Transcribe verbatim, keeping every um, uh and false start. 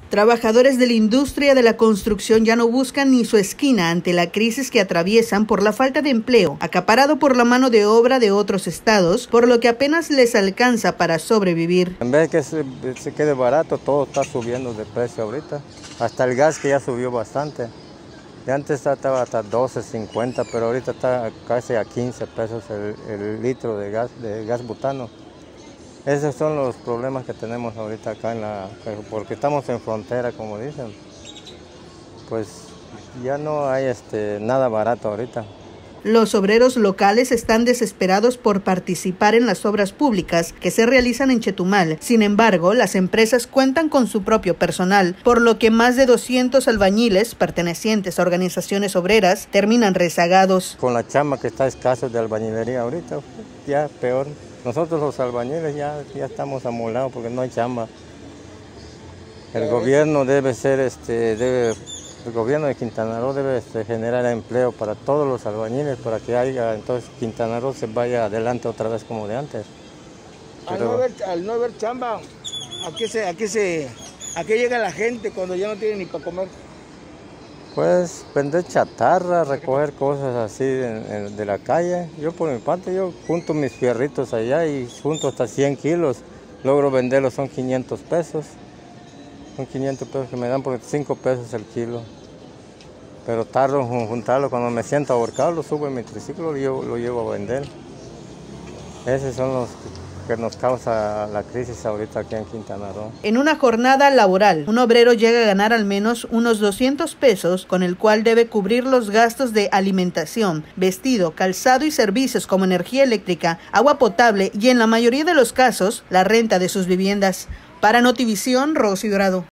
Trabajadores de la industria de la construcción ya no buscan ni su esquina ante la crisis que atraviesan por la falta de empleo, acaparado por la mano de obra de otros estados, por lo que apenas les alcanza para sobrevivir. En vez de que se, se quede barato, todo está subiendo de precio ahorita. Hasta el gas, que ya subió bastante. De antes estaba hasta doce cincuenta, pero ahorita está casi a quince pesos el, el litro de gas, de gas butano. Esos son los problemas que tenemos ahorita acá, en la, porque estamos en frontera, como dicen. Pues ya no hay este, nada barato ahorita. Los obreros locales están desesperados por participar en las obras públicas que se realizan en Chetumal. Sin embargo, las empresas cuentan con su propio personal, por lo que más de doscientos albañiles pertenecientes a organizaciones obreras terminan rezagados. Con la chamba que está escaso de albañilería ahorita, ya peor. Nosotros los albañiles ya, ya estamos amolados porque no hay chamba. El gobierno debe ser, este, debe, el gobierno de Quintana Roo debe este, generar empleo para todos los albañiles para que haya, entonces Quintana Roo se vaya adelante otra vez como de antes. Al, Pero, no haber, al no haber chamba, ¿a qué, se, a, qué se, ¿a qué llega la gente cuando ya no tiene ni para comer? Pues vender chatarra, recoger cosas así de, de la calle. Yo por mi parte, yo junto mis fierritos allá y junto hasta cien kilos. Logro venderlos, son quinientos pesos. Son quinientos pesos que me dan por cinco pesos el kilo. Pero tardo en juntarlo, cuando me siento ahorcado lo subo en mi triciclo y lo, lo llevo a vender. Esos son los que nos causa la crisis ahorita aquí en Quintana Roo. En una jornada laboral, un obrero llega a ganar al menos unos doscientos pesos, con el cual debe cubrir los gastos de alimentación, vestido, calzado y servicios como energía eléctrica, agua potable y en la mayoría de los casos, la renta de sus viviendas. Para Notivisión, Rosy Dorado.